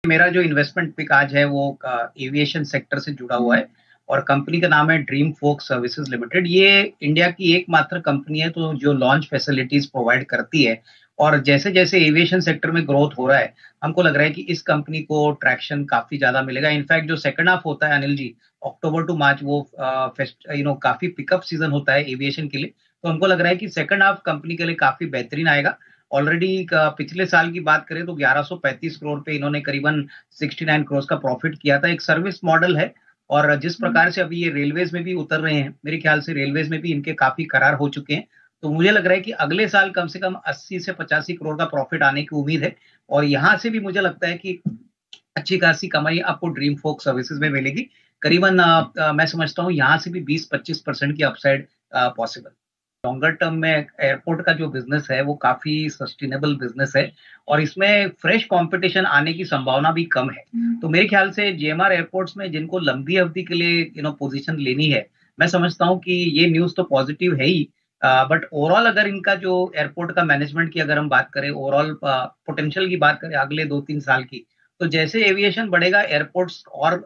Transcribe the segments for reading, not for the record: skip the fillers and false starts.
मेरा जो investment pick आज है वो एविएशन सेक्टर से जुड़ा हुआ है और कंपनी का नाम है ड्रीम फोक सर्विसेज लिमिटेड। ये इंडिया की एकमात्र कंपनी है तो जो लॉन्च फैसिलिटीज प्रोवाइड करती है। और जैसे जैसे एविएशन सेक्टर में ग्रोथ हो रहा है, हमको लग रहा है कि इस कंपनी को ट्रैक्शन काफी ज्यादा मिलेगा। इनफैक्ट जो सेकंड हाफ होता है अनिल जी, अक्टूबर टू मार्च, वो काफी पिकअप सीजन होता है एविएशन के लिए। तो हमको लग रहा है कि सेकंड हाफ कंपनी के लिए काफी बेहतरीन आएगा। ऑलरेडी पिछले साल की बात करें तो 1135 करोड़ पे इन्होंने करीबन 69 करोड़ का प्रॉफिट किया था। एक सर्विस मॉडल है और जिस प्रकार से अभी ये रेलवेज में भी उतर रहे हैं, मेरे ख्याल से रेलवेज में भी इनके काफी करार हो चुके हैं। तो मुझे लग रहा है कि अगले साल कम से कम 80 से 85 करोड़ का प्रॉफिट आने की उम्मीद है। और यहाँ से भी मुझे लगता है कि अच्छी खासी कमाई आपको ड्रीम फोक सर्विसेज में मिलेगी। करीबन मैं समझता हूँ यहाँ से भी 20-25% की अपसाइड पॉसिबल। लॉन्गर टर्म में एयरपोर्ट का जो बिजनेस है वो काफी सस्टेनेबल बिजनेस है और इसमें फ्रेश कंपटीशन आने की संभावना भी कम है। तो मेरे ख्याल से जेएमआर एयरपोर्ट्स में जिनको लंबी अवधि के लिए पोजीशन लेनी है, मैं समझता हूँ कि ये न्यूज तो पॉजिटिव है ही। बट ओवरऑल अगर इनका जो एयरपोर्ट का मैनेजमेंट की अगर हम बात करें, ओवरऑल पोटेंशियल की बात करें अगले 2-3 साल की, तो जैसे एविएशन बढ़ेगा एयरपोर्ट्स और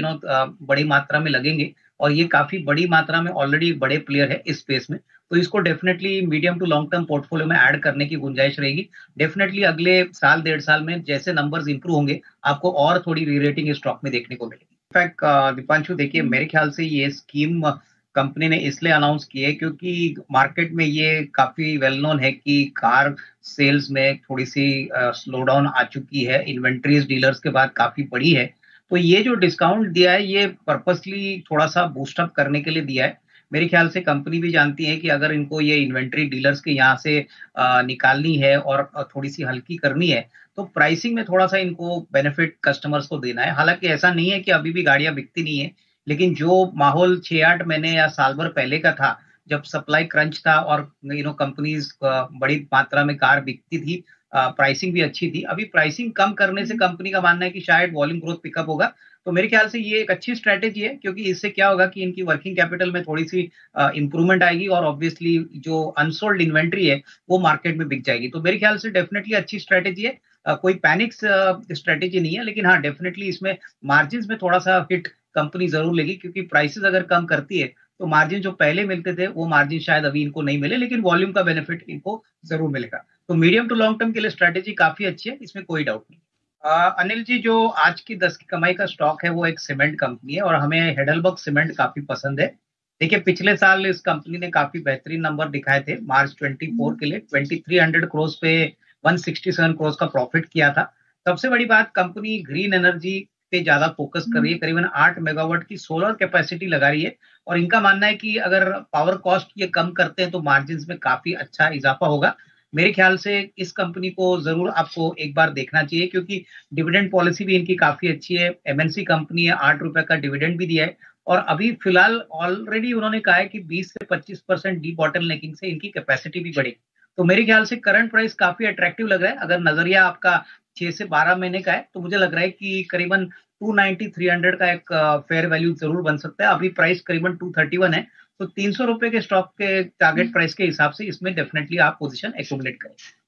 बड़ी मात्रा में लगेंगे। और ये काफी बड़ी मात्रा में ऑलरेडी बड़े प्लेयर है इस स्पेस में, तो इसको definitely medium to long term portfolio में ऐड करने की गुंजाइश रहेगी। डेफिनेटली अगले साल 1.5 साल में जैसे नंबर्स इंप्रूव होंगे, आपको और थोड़ी री-रेटिंग स्टॉक में देखने को मिलेगी। इनफैक्ट दीपांशु, देखिए मेरे ख्याल से ये स्कीम कंपनी ने इसलिए अनाउंस की है क्योंकि मार्केट में ये काफी वेल नोन है कि कार सेल्स में थोड़ी सी स्लो डाउन आ चुकी है, इन्वेंट्रीज डीलर्स के बाद काफी बड़ी है। तो ये जो डिस्काउंट दिया है ये पर्पसली थोड़ा सा बूस्टअप करने के लिए दिया है। मेरे ख्याल से कंपनी भी जानती है कि अगर इनको ये इन्वेंट्री डीलर्स के यहाँ से निकालनी है और थोड़ी सी हल्की करनी है, तो प्राइसिंग में थोड़ा सा इनको बेनिफिट कस्टमर्स को देना है। हालांकि ऐसा नहीं है कि अभी भी गाड़ियां बिकती नहीं है, लेकिन जो माहौल 6-8 महीने या साल भर पहले का था, जब सप्लाई क्रंच था और कंपनीज बड़ी मात्रा में कार बिकती थी, प्राइसिंग भी अच्छी थी। अभी प्राइसिंग कम करने से कंपनी का मानना है कि शायद वॉल्यूम ग्रोथ पिकअप होगा। तो मेरे ख्याल से ये एक अच्छी स्ट्रेटेजी है क्योंकि इससे क्या होगा कि इनकी वर्किंग कैपिटल में थोड़ी सी इंप्रूवमेंट आएगी और ऑब्वियसली जो अनसोल्ड इन्वेंट्री है वो मार्केट में बिक जाएगी। तो मेरे ख्याल से डेफिनेटली अच्छी स्ट्रेटेजी है। कोई पैनिक स्ट्रेटेजी नहीं है, लेकिन हाँ डेफिनेटली इसमें मार्जिन में थोड़ा सा हिट कंपनी जरूर लेगी क्योंकि प्राइसेस अगर कम करती है तो मार्जिन जो पहले मिलते थे वो मार्जिन शायद अभी इनको नहीं मिले, लेकिन वॉल्यूम का बेनिफिट इनको जरूर मिलेगा। तो मीडियम टू लॉन्ग टर्म के लिए स्ट्रेटेजी काफी अच्छी है, इसमें कोई डाउट नहीं। अनिल जी, जो आज की 10 की कमाई का स्टॉक है वो एक सीमेंट कंपनी है और हमें हेडलबर्ग सीमेंट काफी पसंद है। देखिए पिछले साल इस कंपनी ने काफी बेहतरीन नंबर दिखाए थे। मार्च 24 के लिए 2300 करोड़ पे 167 करोड़ का प्रॉफिट किया था। सबसे बड़ी बात, कंपनी ग्रीन एनर्जी पे ज्यादा फोकस कर रही है, करीबन 8 मेगावाट की सोलर कैपेसिटी लगा रही है और इनका मानना है कि अगर पावर कॉस्ट ये कम करते हैं तो मार्जिन में काफी अच्छा इजाफा होगा। मेरे ख्याल से इस कंपनी को जरूर आपको एक बार देखना चाहिए क्योंकि डिविडेंड पॉलिसी भी इनकी काफी अच्छी है। एमएनसी कंपनी है, 8 रुपए का डिविडेंड भी दिया है और अभी फिलहाल ऑलरेडी उन्होंने कहा है कि 20 से 25% डी बॉटलनेकिंग से इनकी कैपेसिटी भी बढ़ेगी। तो मेरे ख्याल से करंट प्राइस काफी अट्रैक्टिव लग रहा है। अगर नजरिया आपका 6 से 12 महीने का है तो मुझे लग रहा है कि करीबन 290-300 का एक फेयर वैल्यू जरूर बन सकता है। अभी प्राइस करीबन 231 है, तो 300 रुपए के स्टॉक के टारगेट प्राइस के हिसाब से इसमें डेफिनेटली आप पोजीशन एक्यूमुलेट करें।